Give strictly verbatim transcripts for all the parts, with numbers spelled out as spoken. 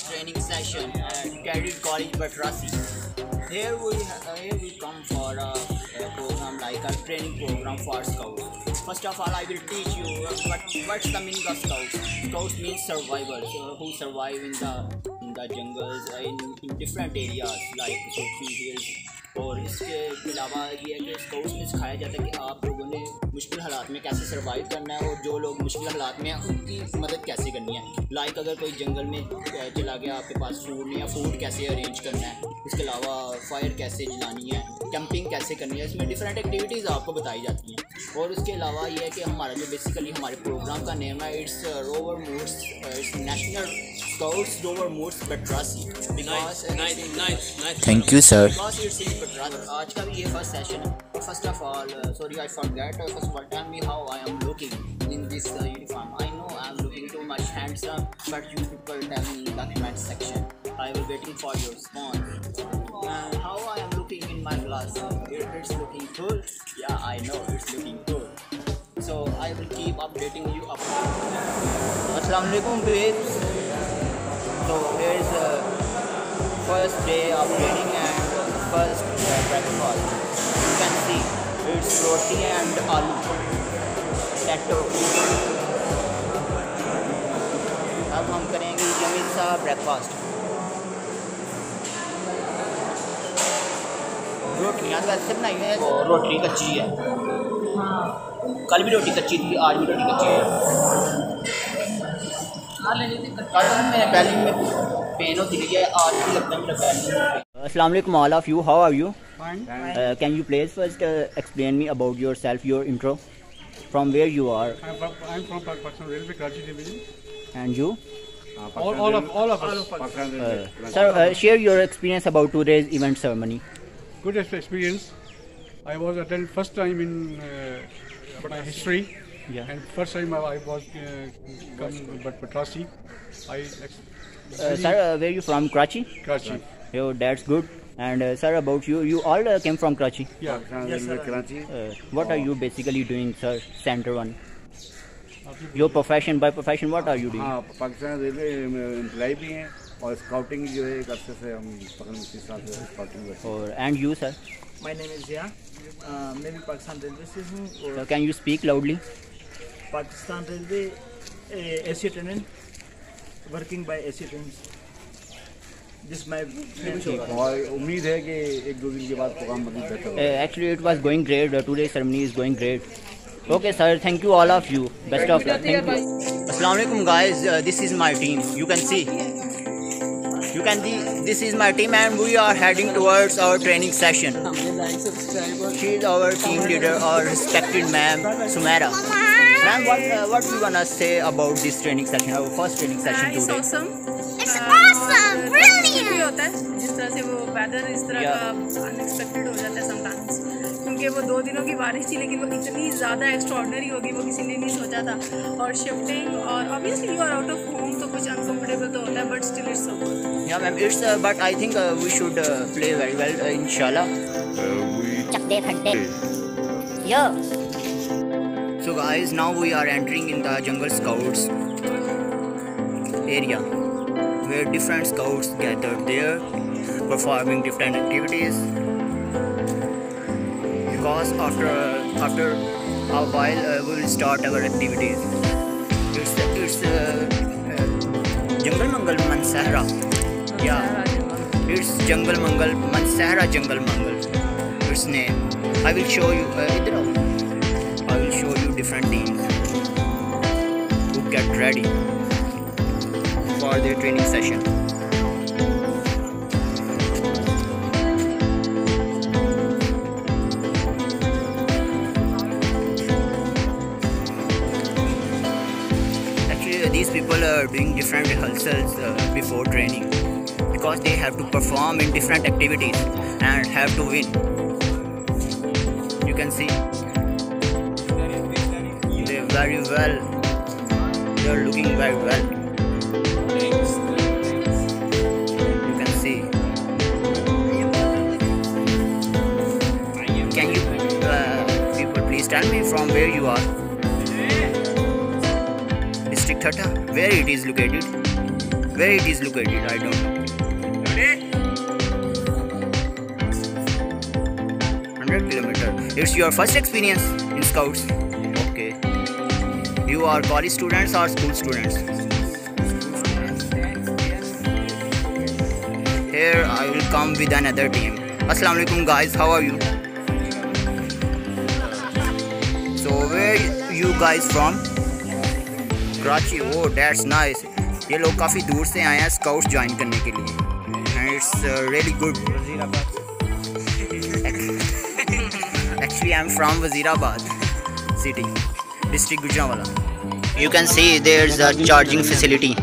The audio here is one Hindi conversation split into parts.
first training session at Cadet College Batrasi. Here we uh, here we come for a, a program like a training program for scouts. First of all, I will teach you what what's the meaning of scouts. Scouts means survivors uh, who survive in the in the jungles uh, in, in different areas like Sochi hills. और इसके अलावा ये है कि स्काउट्स में सिखाया जाता है कि आप लोगों ने मुश्किल हालात में कैसे सर्वाइव करना है और जो लोग मुश्किल हालात में हैं उनकी मदद कैसे करनी है। लाइक अगर कोई जंगल में चला गया, आपके पास फूड नहीं है, फूड कैसे अरेंज करना है, इसके अलावा फायर कैसे जलानी है, कैंपिंग कैसे करनी है, इसमें डिफरेंट एक्टिविटीज़ आपको बताई जाती हैं। और उसके अलावा ये है कि हमारा जो बेसिकली हमारे प्रोग्राम का नेम है it's rover moots, it's national scouts rover moots बट्रासी। Thank you sir. आज का भी ये फर्स्ट सेशन है। First of all sorry I forget, first of all tell me how I am looking in this uniform. I know I am looking too much handsome, but you people tell me in the comment section. I will waiting for your response. And how I am looking in my class? It's looking good. Yeah, I know it's looking good. So I will keep updating you up. Assalamualaikum babes. So here is the first day of training and first uh, breakfast. You can see it's roti and aloo potato. अब हम करेंगे यम्मी सा ब्रेकफास्ट। रोटियाँ तो ऐसे बनाई है, रोटी कच्ची है। कल भी रोटी कच्ची थी, आज भी रोटी कच्ची है। कल मेरे बैलिंग में पेन होती है, आज भी लगता है मेरा बैलिंग। अस्सलाम वालेकुम all of you, how are you? Fine. Uh, can you please first uh, explain me about yourself, your intro, from where you are? I'm from, I'm from Pakistan Railway, Karachi Division. And you? Uh, all, all of all of us. Uh, sir, uh, share your experience about today's event ceremony. Good experience. I was attended first time in uh, my history. Yeah. And first time I, I was uh, come but Batrasi. I. Uh, sir, uh, where you from? Karachi. Karachi. Yo, that's good. And uh, sir, about you, you all uh, came from Karachi. Yeah. Yes, sir. Karachi. Uh, what are you basically doing, sir? Center one. Your profession, by profession, what are you doing? हाँ, पाकिस्तान रेलवे एम्प्लॉय भी हैं और स्काउटिंग जो है एक अरसे से हम तकरीबन तीस साल से स्काउटिंग करते हैं। और and you, sir? My name is Zia. Uh, मैं भी पाकिस्तान रेलवे से हूँ और So can you speak loudly? Pakistan railway AC attendant working by AC attendant जिस मैं और उम्मीद है कि एक दो दिन के बाद प्रोग्राम मतलब बेहतर Uh, होगा। actually, it was going great. Uh, today's ceremony is going great. Okay, sir. Thank you, all of you. Best of luck. Thank you. Assalamualaikum, guys. Uh, this is my team. You can see. You can see. This is my team, and we are heading towards our training session. She is our team leader, our respected ma'am, Sumaira. Ma'am, what uh, what we wanna say about this training session, our first training session It's today? awesome. It's awesome, brilliant. भी होता है जिस तरह से वो वेदर इस तरह Yeah. का अनएक्सपेक्टेड हो जाता है समटाइम्स, क्योंकि वो दो दिनों की बारिश थी लेकिन वो इतनी ज़्यादा एक्स्ट्रॉर्डनरी होगी वो किसी ने नहीं सोचा था। और शिफ्टिंग और obviously you are out of home तो कुछ अनकम्फर्टेबल तो होता है, but still it's so good. Yeah, ma'am. It's uh, but I think uh, we should uh, play very well, uh, inshallah. चकते फटते यो। So guys, now we are entering in the Jungle Scouts area where different scouts gathered there performing different activities, because after after a while uh, we will start our activities. It's it's uh, uh, Jungle Mangal Mansehra. Yeah, it's Jungle Mangal Mansehra Jungle Mangal. Its name. I will show you. Uh, idhar aao. I will show you different teams who get ready for their training session. Actually, uh, these people are doing different rehearsals uh, before training because they have to perform in different activities and have to win. You can see. They're very well. They're looking very well. You can see. Can you uh, people please tell me from where you are? District Thatta. Where it is located? Where it is located, I don't know. one hundred kilometers. It's your first experience in Scouts? Okay. You are college students or school students? Here I will come with another team. Assalamu alaikum guys, how are you? So where you guys from? Karachi. Oh, that's nice. ये लोग काफ़ी दूर से आए हैं स्काउट्स ज्वाइन करने के लिए and it's uh, really good. Actually I'm from Wazirabad city, district Gujranwala. You can see there's a charging facility.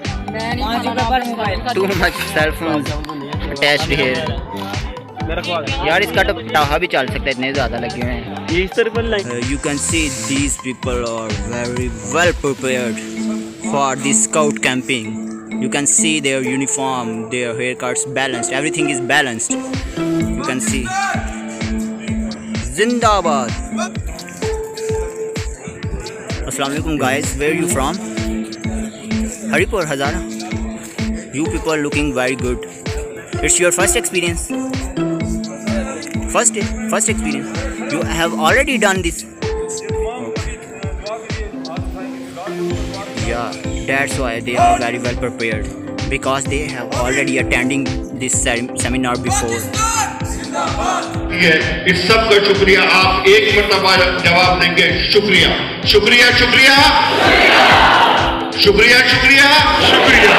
Too much cell phones attached here. यार इसका तो टाहा भी चल सकता है, इतने ज़्यादा लगे हुए हैं. Uh, you can see these people are very well prepared for the scout camping. You can see their uniform, their haircuts balanced, everything is balanced. You can see. Zindabad. Assalamu alaikum guys, where are you from? Haripur, Hazara. You people are looking very good. It's your first experience. First, first experience. You have already done this. Yeah, that's why they are very well prepared, because they have already attending this seminar before. इस सब का शुक्रिया. आप एक मरतबा जवाब देंगे शुक्रिया शुक्रिया शुक्रिया शुक्रिया शुक्रिया शुक्रिया.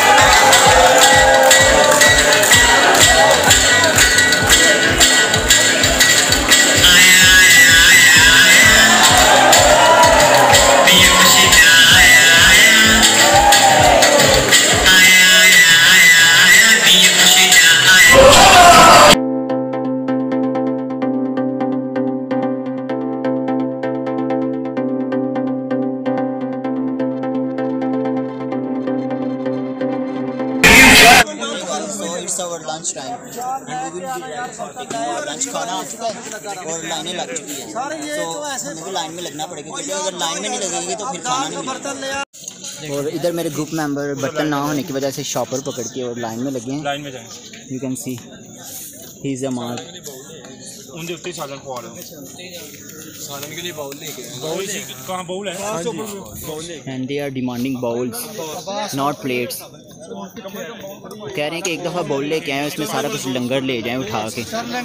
It's our lunch time and we will be ready for taking our lunch. खाना आ चुका है और लाइनें लग चुकी हैं, तो हमें भी लाइन में लगना पड़ेगा, क्योंकि अगर लाइन में नहीं लगेगी तो फिर खाना नहीं मिलेगा. और इधर मेरे ग्रुप मेंबर बर्तन ना होने की वजह से शॉपर पकड़ के और लाइन में लगे हैं. लाइन में जाएं. You can see he is a mark. उनके उत्ते सालन पवा रहे हैं. सालन के लिए बाउल लेके बाउल कहाँ बाउल है? And they are demanding bowls, not plates. कह रहे हैं कि एक दफ़ा बाउल लेके आए, उसमें सारा कुछ लंगर ले जाएं उठा के.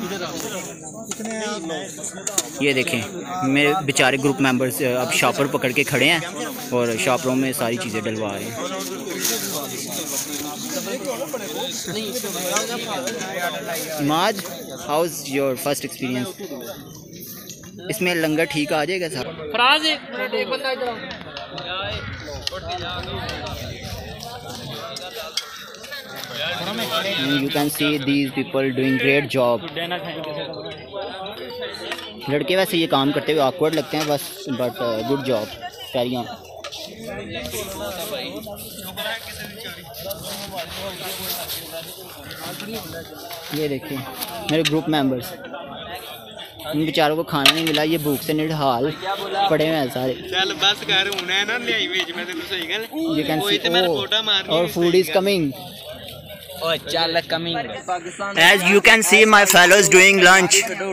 ये देखें मेरे बेचारे ग्रुप मेंबर्स अब शॉपर पकड़ के खड़े हैं और शॉपरों में सारी चीज़ें डलवा रहे हैं. Maaz, how is your first experience? इसमें लंगर ठीक आ जाएगा साहब? You can see these people doing great job. लड़के वैसे ये काम करते हुए awkward लगते हैं बस, but good job. Carry on. ये देखिए मेरे ग्रुप मेंबर्स, इन बेचारों को खाना नहीं मिला, ये भूख से निढाल पड़े हुए हैं सारे. चल बस कर होना है ना ले भेज मैं तेरे को सही गल. You can see our food is coming. Oh, chal coming. As you can see, my fellows doing lunch.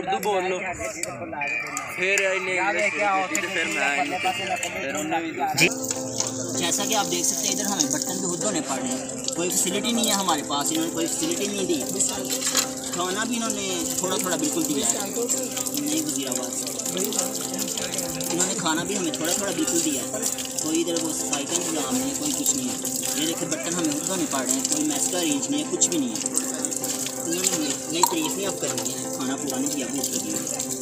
जी, जैसा कि आप देख सकते हैं इधर हमें बर्तन भी खुद धोने पड़ रहे हैं. कोई फैसिलिटी नहीं है हमारे पास, इन्होंने कोई फैसिलिटी नहीं दी. खाना भी इन्होंने थोड़ा थोड़ा बिल्कुल दिया है. नहीं वज़ीराबाद इन्होंने खाना भी हमें थोड़ा थोड़ा बिल्कुल दिया है. कोई इधर वो सफाई का इंतजाम नहीं है, कोई कुछ नहीं है. ये देखिए बर्तन हमें खुद धोने पड़ रहे हैं, कोई मैस का अरेंज नहीं है, कुछ भी नहीं है. इन्होंने नई तारीफ नहीं अब कर दी है, खाना पूरा नहीं किया भूख लगी है.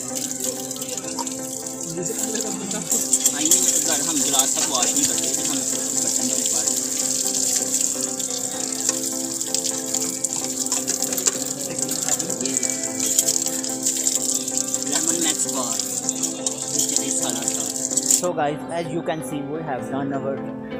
आइए घर हम गिलास तक वॉश नहीं करते, तो हमें पूरा बर्तन धोने पड़ रहे हैं. Lemon max bar. So guys, as you can see, we have done our.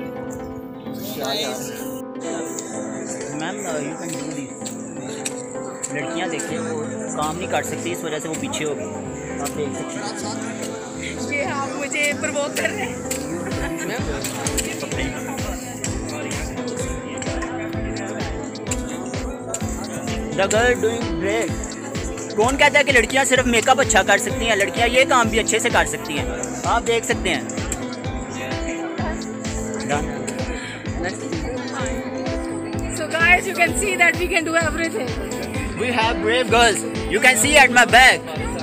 Ma'am, uh, you can do this. लड़कियां देखिए वो काम नहीं कर सकती, इस वजह से वो पीछे हो गई. आप देख सकते हैं. ये आप मुझे प्रवोक कर रहे हैं. The girl doing great. कौन कहता है कि लड़कियां सिर्फ मेकअप अच्छा कर सकती हैं? लड़कियां ये काम भी अच्छे से कर सकती हैं, आप देख सकते हैं। So guys, you can see that we can do everything. We have brave girls. You can see at my back.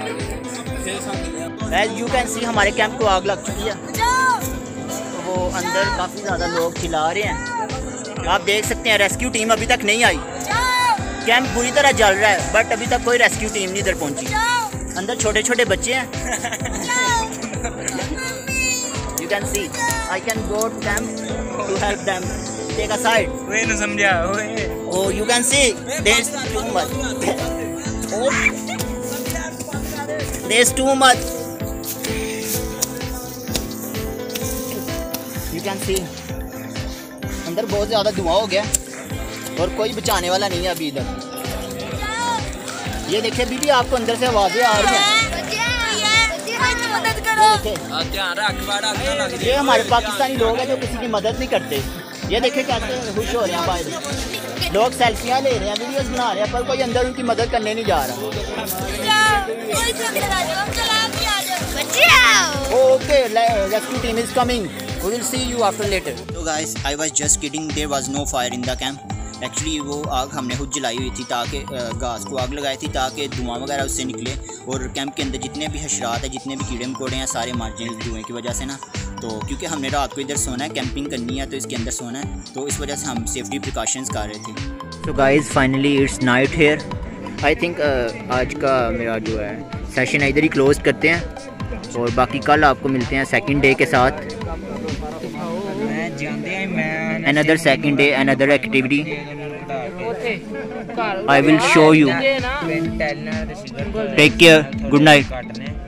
As you can see, हमारे कैंप को आग लग चुकी है, तो वो अंदर काफ़ी ज़्यादा लोग चिल्ला रहे हैं। आप देख सकते हैं रेस्क्यू टीम अभी तक नहीं आई। कैंप बुरी तरह जल रहा है, बट अभी तक कोई रेस्क्यू टीम नहीं इधर पहुंची। अंदर छोटे छोटे बच्चे हैं। You can see. I can go to them to help them. Take a side. ओए न समझा ओए। Oh, you can see. There's too much. Oh. There's too much. You can see. अंदर बहुत ज़्यादा धुआं हो गया और कोई बचाने वाला नहीं है अभी इधर। ये देखिए बीबी, आपको अंदर से आवाज़ें आ रही हैं। ये हमारे पाकिस्तानी लोग हैं जो किसी की मदद नहीं करते। ये देखिए कैसे खुश हो रहे हैं बाहर, लोग सेल्फियाँ ले रहे हैं, वीडियोस बना रहे हैं, पर कोई अंदर उनकी मदद करने नहीं जा रहा। Okay, rescue team is coming, we will see you after later. तो guys, I was just kidding, there was no fire in the camp. Actually वो आग हमने खुद जलाई हुई थी, ताकि गैस को आग लगाई थी ताकि धुआं वगैरह उससे निकले और कैंप के अंदर जितने भी हशरात हैं, जितने भी कीड़े मकोड़े हैं, सारे मर जाएं धुएँ की वजह से ना। तो क्योंकि हमने रात को इधर सोना है, कैंपिंग करनी है, तो इसके अंदर सोना है, तो इस वजह से हम सेफ्टी प्रिकॉशंस कर रहे थे। तो guys, finally it's night here. I think आज का मेरा जो है सेशन इधर ही क्लोज करते हैं और बाकी कल आपको मिलते हैं सेकंड डे के साथ। Another second day, another activity. I will show you. Take care. Good night.